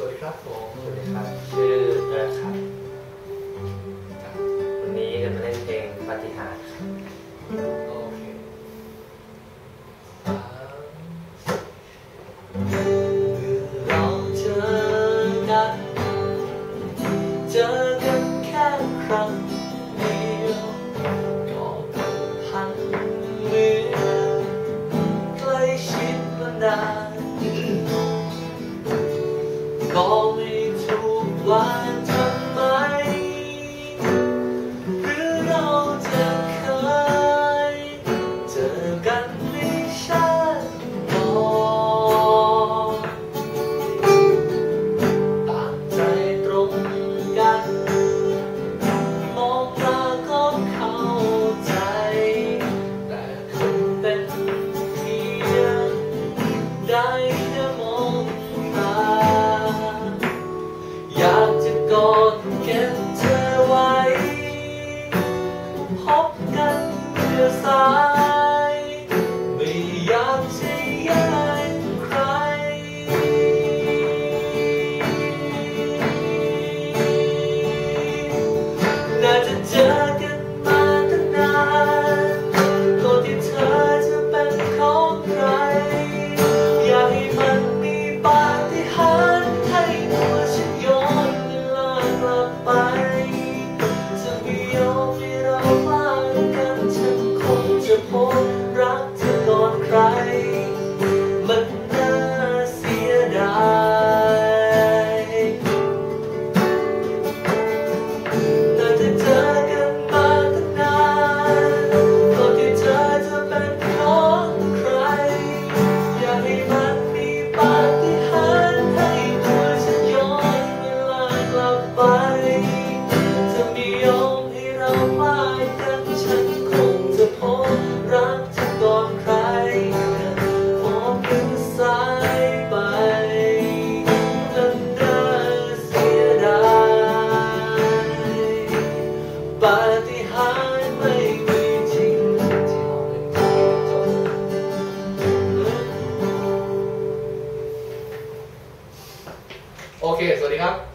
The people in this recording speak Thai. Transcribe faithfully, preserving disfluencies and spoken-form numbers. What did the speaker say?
วัสดีครับผมสวัสดีครับชื่อเอิร์ธครับวันนี้จะมาเล่นเพลงปาฏิหาริย์โอเคเราเจอกันเจอกันแค่ครั้งเดียวก็ผูกพันเหมือนใกล้ชิดมานานก็ไม่ถูกว่าทำไมหรือเราจะเคยเจอกันในชาติก่อนต่างใจตรงกันมองตาก็เข้าใจแต่คงเป็นเพียงได้แค่มองตาอยากจะกอดเก็บเธอไว้พบกันเมื่อสายไม่อยากจะแย่งใครน่าจะเจอกันมาตั้งนานก่อนที่เธอจะเป็นของใครอยากให้มันมีปาฏิหาริย์ให้ตัวฉันย้อนเวลากลับไปจะไม่ยอมให้เราพลาดกันฉันคงจะพบรักเธอก่อนใครมันน่าเสียดายน่าจะเจอกันมาตั้งนานก่อนที่เธอจะเป็นของใครอยากให้มันมีปาฏิหาริย์ให้ตัวฉันย้อนเวลากลับไปจะไม่ยอมให้เราพลาดกันฉันคงจะพบรักเธอก่อนใครพอเพียงสายไปนั้นน่าเสียดายปาฏิหาริย์ไม่มีจริงที่มองเห็นจริงจบโอเคสวัสดีครับ